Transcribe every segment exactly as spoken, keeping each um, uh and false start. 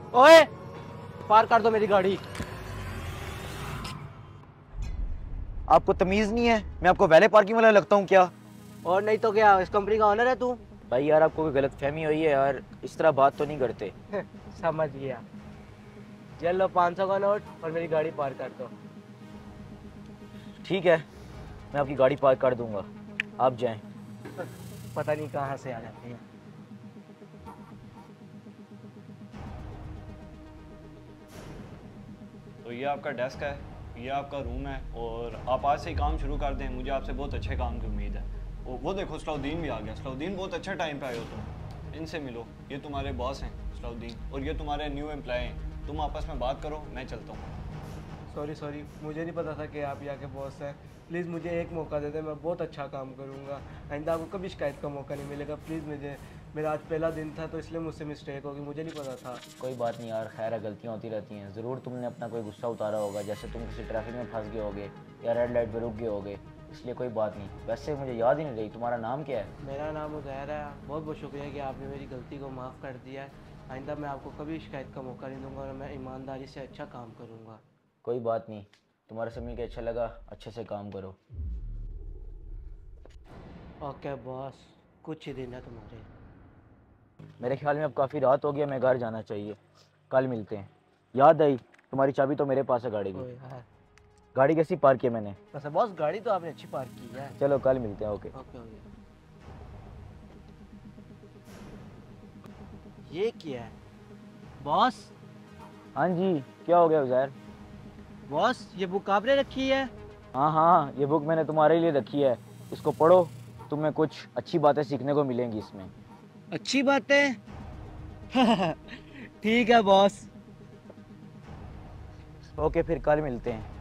ओए पार कर दो मेरी गाड़ी। आपको तमीज नहीं है? मैं आपको वैले पार्किंग वाला लगता हूँ क्या? और नहीं तो क्या, इस कंपनी का ऑनर है तू? भाई यार आपको कोई गलतफहमी हुई है यार, इस तरह बात तो नहीं करते। समझ गया। ये लो पाँच सौ का नोट और मेरी गाड़ी पार कर दो। ठीक है, मैं आपकी गाड़ी पार्क कर दूंगा, आप जाएं। पता नहीं कहाँ से आ जाते हैं। तो ये आपका डेस्क है, ये आपका रूम है और आप आज से ही काम शुरू कर दें। मुझे आपसे बहुत अच्छे काम की उम्मीद है। वो वो देखो सलाउद्दीन भी आ गया। सलाउद्दीन बहुत अच्छे टाइम पे आए हो तुम, इनसे मिलो। ये तुम्हारे बॉस हैं सलाउद्दीन, और ये तुम्हारे न्यू एम्प्लॉय हैं। तुम आपस में बात करो, मैं चलता हूँ। सॉरी सॉरी, मुझे नहीं पता था कि आप यहाँ के बॉस हैं। प्लीज़ मुझे एक मौका दे दें, मैं बहुत अच्छा काम करूँगा। आइंदा आपको कभी शिकायत का मौका नहीं मिलेगा। प्लीज़ मुझे, मेरा आज पहला दिन था तो इसलिए मुझसे मिस्टेक होगी, मुझे नहीं पता था। कोई बात नहीं यार, खैर है, गलतियाँ होती रहती हैं। ज़रूर तुमने अपना कोई गुस्सा उतारा होगा, जैसे तुम किसी ट्रैफिक में फंस गए होगे या रेड लाइट पर रुक गए होगे, इसलिए कोई बात नहीं। वैसे मुझे याद ही नहीं रही, तुम्हारा नाम क्या है? मेरा नाम उज़ैर है। बहुत बहुत शुक्रिया कि आपने मेरी गलती को माफ़ कर दिया है। आइंदा मैं आपको कभी शिकायत का मौका नहीं दूंगा और मैं ईमानदारी से अच्छा काम करूँगा। कोई बात नहीं, तुम्हारे से मिलकर अच्छा लगा, अच्छे से काम करो। ओके बॉस, कुछ ही दिन है तुम्हारे। मेरे ख्याल में अब काफ़ी रात हो गया, मैं घर जाना चाहिए। कल मिलते हैं। याद आई, तुम्हारी चाबी तो मेरे पास है गाड़ी की। ओए यार, गाड़ी कैसी पार्क की है मैंने? वैसे बॉस गाड़ी तो आपने अच्छी पार्क की है। चलो कल मिलते हैं। Okay okay okay. ये क्या है बॉस? हाँ जी, क्या हो गया उज़ैर? बॉस ये बुक आपने रखी है? हाँ हाँ, ये बुक मैंने तुम्हारे लिए रखी है, इसको पढ़ो, तुम्हें कुछ अच्छी बातें सीखने को मिलेंगी इसमें। अच्छी बात है। ठीक है बॉस। ओके फिर कल मिलते हैं।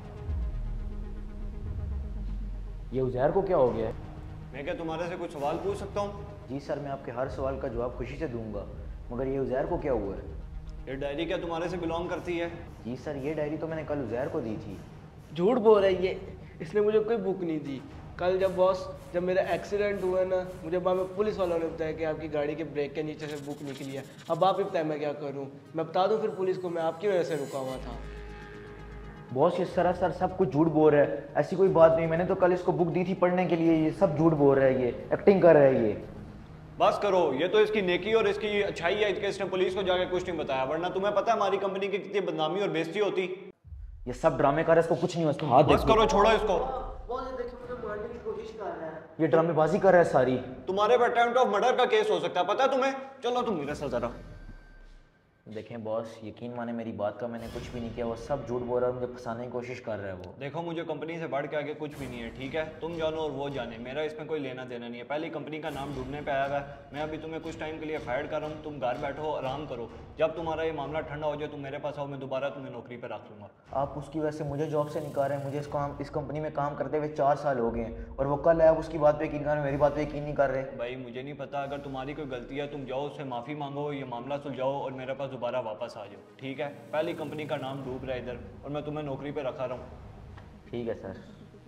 ये उज़ैर को क्या हो गया है? मैं क्या तुम्हारे से कुछ सवाल पूछ सकता हूँ? जी सर, मैं आपके हर सवाल का जवाब खुशी से दूंगा, मगर ये उज़ैर को क्या हुआ है? ये डायरी क्या तुम्हारे से बिलोंग करती है? जी सर, ये डायरी तो मैंने कल उज़ैर को दी थी। झूठ बोल रही है, इसने मुझे कोई बुक नहीं दी। कल जब बॉस, जब मेरा एक्सीडेंट हुआ ना, मुझे बाद में पुलिस वालों ने बताया कि आपकी गाड़ी के ब्रेक के नीचे से बुक निकली है। अब आप ही बताएं मैं क्या करूं? मैं बता दूं फिर पुलिस को मैं आपकी वजह से रुका हुआ था? बॉस ये सरासर सब कुछ झूठ बोल रहा है, ऐसी कोई बात नहीं। मैंने तो कल इसको बुक दी थी पढ़ने के लिए, ये सब झूठ बोल रहा है, ये एक्टिंग कर रहा है ये। बस करो, ये तो इसकी नेकी और इसकी अच्छाई है कि इसने पुलिस को जाके कुछ नहीं बताया, वरना तुम्हें पता है हमारी कंपनी की कितनी बदनामी और बेइज्जती होती। ये सब ड्रामे कर रहा है, इसको कुछ नहीं हो, इसका हाथ बस देखो। करो, छोड़ो इसको। बॉस ये देखिए मुझे मारने की कोशिश कर रहा है। ये ड्रामेबाजी कर रहा है सारी। तुम्हारे पर अटेम्प्ट ऑफ मर्डर का केस हो सकता है, पता है तुम्हें? चलो तुम मेरे साथ जरा। देखें बॉस, यकीन माने मेरी बात का, मैंने कुछ भी नहीं किया, वो सब झूठ बोल रहा है, मुझे फंसाने की कोशिश कर रहा है वो। देखो मुझे कंपनी से बढ़ के आगे कुछ भी नहीं है, ठीक है? तुम जानो और वो जाने, मेरा इसमें कोई लेना देना नहीं है। पहली कंपनी का नाम डूबने पे आया हुआ है। मैं अभी तुम्हें कुछ टाइम के लिए फायर कर रहा हूँ, तुम घर बैठो, आराम करो। जब तुम्हारा ये मामला ठंडा हो जाए तुम मेरे पास आओ, मैं दोबारा तुम्हें नौकरी पर रख लूँगा। आप उसकी वजह से मुझे जॉब से निकाल रहे हैं। मुझे इस काम इस कंपनी में काम करते हुए चार साल हो गए हैं, और वो कल आया उसकी बात पे यकीन कर रहे, मेरी बात पे यकीन नहीं कर रहे। भाई मुझे नहीं पता, अगर तुम्हारी कोई गलती है तुम जाओ उससे माफ़ी मांगो, ये मामला सुलझाओ और मेरे पास दोबारा वापस आ जाओ, ठीक है? पहली कंपनी का नाम डूब रहा है इधर और मैं तुम्हें नौकरी पे रखा रहा हूँ। ठीक है सर।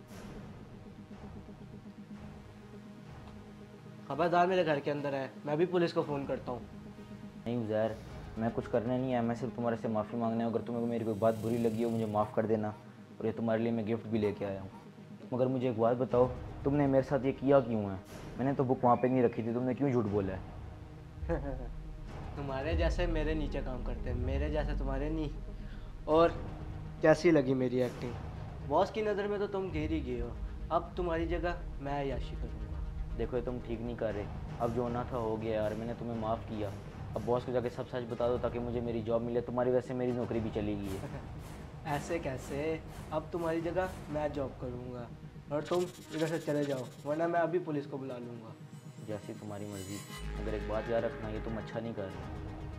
खबरदार मेरे घर के अंदर है, मैं भी पुलिस को फ़ोन करता हूँ। नहीं उज़ैर, मैं कुछ करने नहीं आया, मैं सिर्फ तुम्हारे से माफ़ी मांगने। अगर तुम्हें मेरी कोई बात बुरी लगी हो मुझे माफ़ कर देना, और ये तुम्हारे लिए मैं गिफ्ट भी लेके आया हूँ। मगर मुझे एक बात बताओ, तुमने मेरे साथ ये किया क्यों है? मैंने तो बुक वहाँ पे नहीं रखी थी, तुमने क्यों झूठ बोला है? तुम्हारे जैसे मेरे नीचे काम करते हैं, मेरे जैसे तुम्हारे नहीं। और कैसी लगी मेरी एक्टिंग? बॉस की नज़र में तो तुम गिर ही गए हो। अब तुम्हारी जगह मैं याशी करूँगा। देखो ये तुम ठीक नहीं कर रहे, अब जो होना था हो गया यार, मैंने तुम्हें माफ़ किया। अब बॉस को जाके सब सच बता दो ताकि मुझे मेरी जॉब मिले, तुम्हारी वजह से मेरी नौकरी भी चली गई है। ऐसे कैसे? अब तुम्हारी जगह मैं जॉब करूँगा और तुम इधर से चले जाओ, वरना मैं अभी पुलिस को बुला लूँगा। जैसी तुम्हारी मर्जी, मगर एक बात याद रखना, ये तुम अच्छा नहीं कर रहे।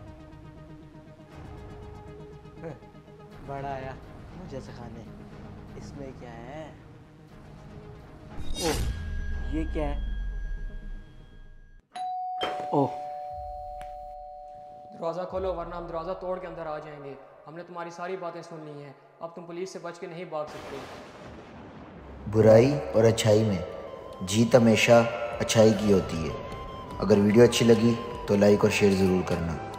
बड़ा आया मुझे सिखाने। इसमें क्या है? ओह, ये क्या है? ओह, दरवाज़ा खोलो वरना हम दरवाज़ा तोड़ के अंदर आ जाएंगे। हमने तुम्हारी सारी बातें सुन ली हैं, अब तुम पुलिस से बच के नहीं भाग सकते। बुराई और अच्छाई में जीत हमेशा अच्छाई की होती है। अगर वीडियो अच्छी लगी तो लाइक और शेयर ज़रूर करना।